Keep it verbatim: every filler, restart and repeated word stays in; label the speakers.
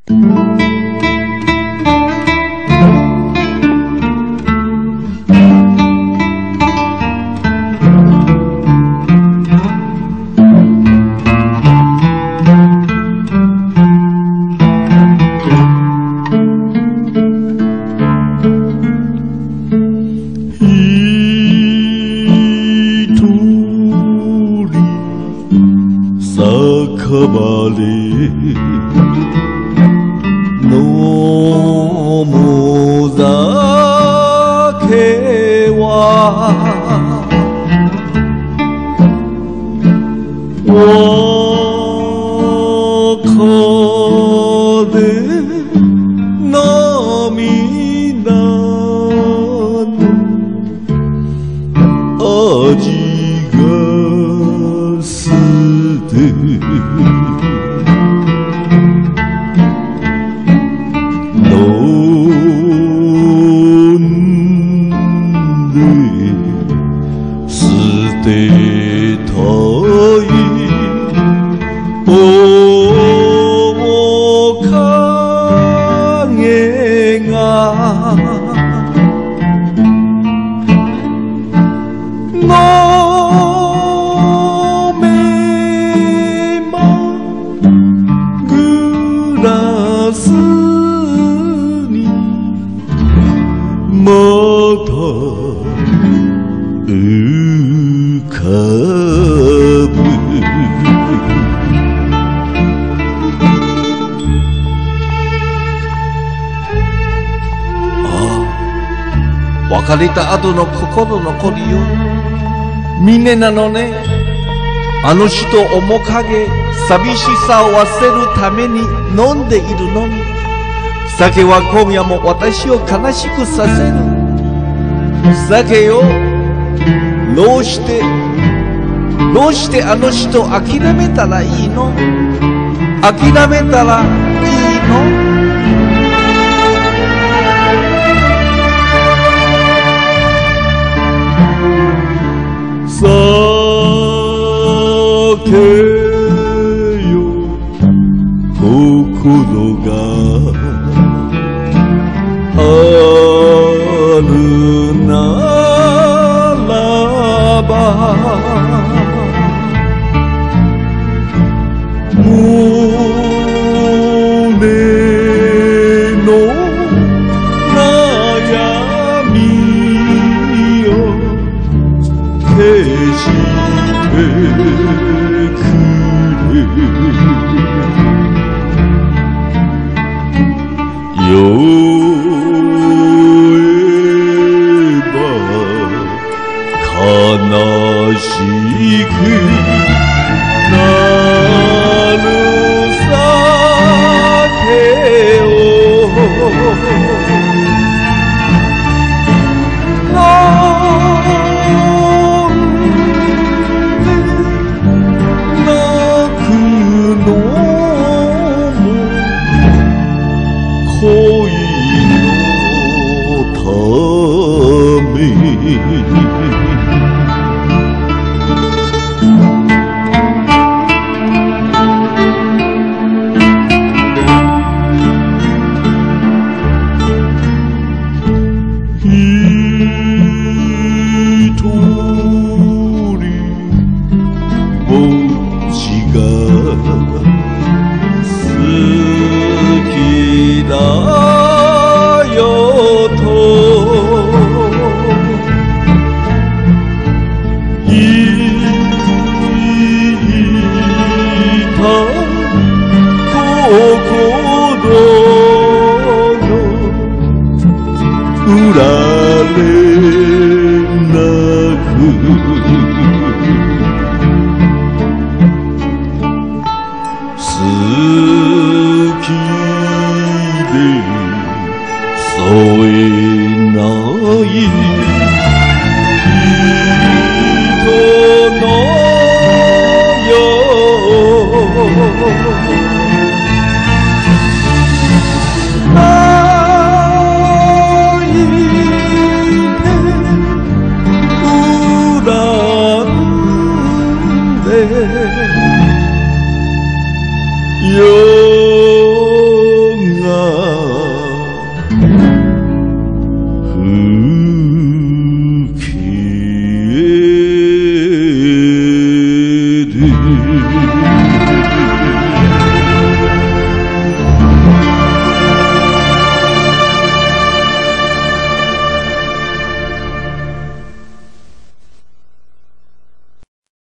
Speaker 1: ばれ飲む酒は若で涙の味が捨て飲んで捨てたい面影が飲めばグラスにまた浮かぶ別れた後の心残りよ。みねなのね。あの人面影、寂しさを忘れるために飲んでいるのに、酒は今夜も私を悲しくさせる。酒よ、どうしてどうしてあの人諦めたらいいの？諦めたらいいの？酒よ心があるならば胸の悩みを消してくれ酔えば悲しくなる酒を恋のため一人ぼっちが好きだよと言った心の裏れなく好きで添えない人のよ泣いて恨んでよ